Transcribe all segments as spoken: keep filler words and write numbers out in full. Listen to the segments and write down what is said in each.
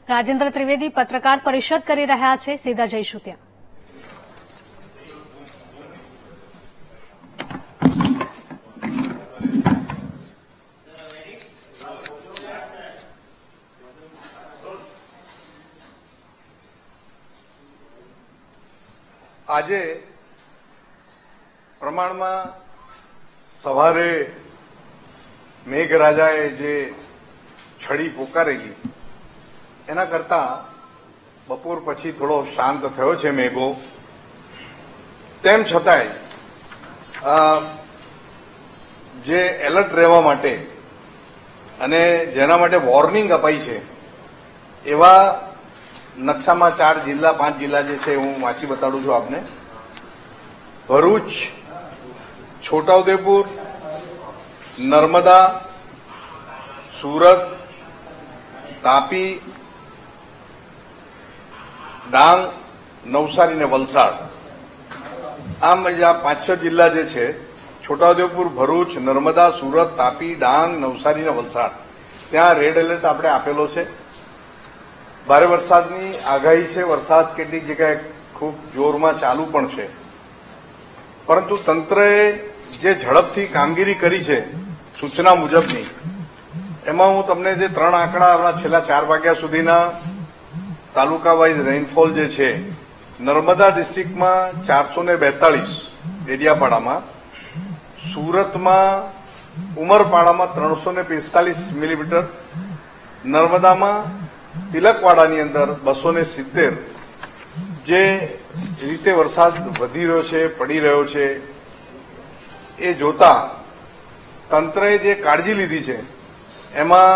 રાજેન્દ્ર ત્રિવેદી પત્રકાર પરિષદ કરી રહ્યા છે, સીધા જઈશું ત્યાં. આજે પ્રમાણમાં સવારે મેઘરાજાએ જે છડી પોકારેલી એના કરતા બપોર પછી થોડો શાંત થયો છે મેઘો. તેમ છતાંય જે એલર્ટ રહેવા માટે અને જેના માટે વોર્નિંગ અપાઈ છે એવા નકશામાં ચાર જિલ્લા પાંચ જિલ્લા જે છે હું વાંચી બતાડું છું આપને. ભરૂચ, છોટાઉદેપુર, નર્મદા, સુરત, તાપી, ડાંગ, નવસારી ને વલસાડ. આમ આ પાંચ છ જિલ્લા જે છે છોટાઉદેપુર, ભરૂચ, નર્મદા, સુરત, તાપી, ડાંગ, નવસારી ને વલસાડ, ત્યાં રેડ એલર્ટ આપણે આપેલો છે. ભારે વરસાદની આગાહી છે. વરસાદ કેટલીક જગ્યાએ ખૂબ જોરમાં ચાલુ પણ છે, પરંતુ તંત્રએ જે ઝડપથી કામગીરી કરી છે સૂચના મુજબની, એમાં હું તમને જે ત્રણ આંકડા આપણા છેલ્લા ચાર વાગ્યા સુધીના તાલુકા વાઇઝ રેઇનફોલ જે છે, નર્મદા ડિસ્ટ્રિક્ટમાં ચારસો ને બેતાળીસ ડેડિયાપાડામાં, સુરતમાં ઉમરપાડામાં ત્રણસો ને પિસ્તાલીસ મિલીમીટર, નર્મદામાં તિલકવાડાની અંદર બસો ને સિત્તેર. જે રીતે વરસાદ વધી રહ્યો છે, પડી રહ્યો છે, એ જોતા તંત્રએ જે કાળજી લીધી છે એમાં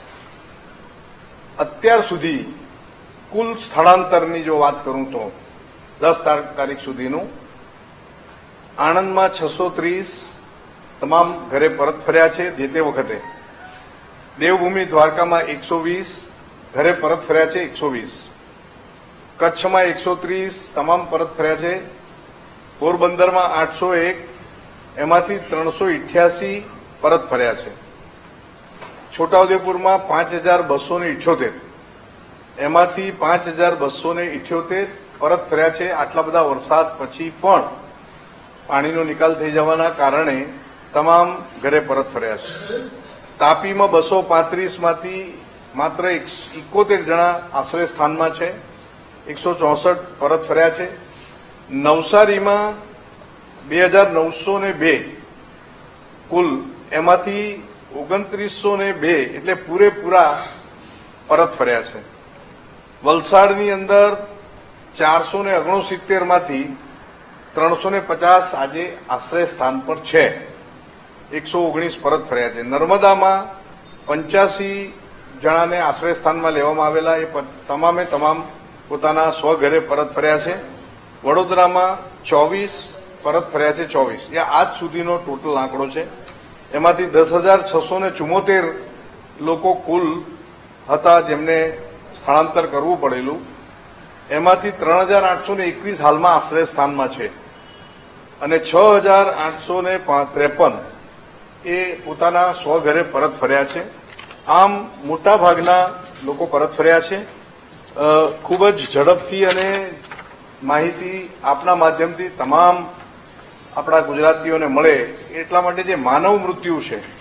અત્યાર સુધી કુલ સ્થળાંતરની જો વાત કરું તો દસ તારીખ સુધીનું આણંદમાં છસો ત્રીસ તમામ ઘરે પરત ફર્યા છે. જે તે વખતે દેવભૂમિ દ્વારકામાં એકસો વીસ ઘરે પરત ફર્યા છે, એકસો વીસ. કચ્છમાં એકસો ત્રીસ તમામ પરત ફર્યા છે. પોરબંદરમાં આઠસો એક, એમાંથી ત્રણસો ઇઠ્યાસી પરત ફર્યા છે. છોટાઉદેપુરમાં પાંચ હજાર બસો ને ઇઠ્યોતેર, એમાંથી પાંચ હજાર બસો ને ઇઠ્યોતેર પરત ફર્યા છે. આટલા બધા વરસાદ પછી પણ પાણીનો નિકાલ થઈ જવાના કારણે તમામ ઘરે પરત ફર્યા છે. તાપીમાં બસો પાંત્રીસમાંથી માત્ર એકોતેર જણા આશ્રય સ્થાનમાં છે, એકસો ચોસઠ પરત ફર્યા છે. નવસારીમાં બે હજાર નવસો ને બે કુલ, એમાંથી ઓગણત્રીસો ને બે એટલે પૂરેપૂરા પરત ફર્યા છે. વલસાડની અંદર ચારસો ને ઓગણસિત્તેર માંથી ત્રણસો ને પચાસ આજે આશ્રય સ્થાન પર છે, એકસો ઓગણીસ પરત ફર્યા છે. નર્મદામાં પંચ્યાસી જણાને આશ્રય સ્થાનમાં લેવામાં આવેલા, એ તમામે તમામ પોતાના સ્વઘરે પરત ફર્યા છે. વડોદરામાં ચોવીસ પરત ફર્યા છે, ચોવીસ. એ આજ સુધીનો ટોટલ આંકડો છે. એમાંથી દસ હજાર છસો ને ચુમ્મોતેર લોકો કુલ હતા જેમને સ્થળાંતર કરવું પડેલું. એમાંથી ત્રણ હજાર આઠસો ને એકવીસ હાલમાં આશ્રય સ્થાનમાં છે અને છ હજાર આઠસો ને ત્રેપન એ પોતાના સ્વઘરે પરત ફર્યા છે. આમ મોટા ભાગના લોકો પરત ફર્યા છે. ખૂબ જ ઝડપથી અને માહિતી આપના માધ્યમથી તમામ આપણા ગુજરાતીઓને મળે એટલા માટે જે માનવ મૃત્યુ છે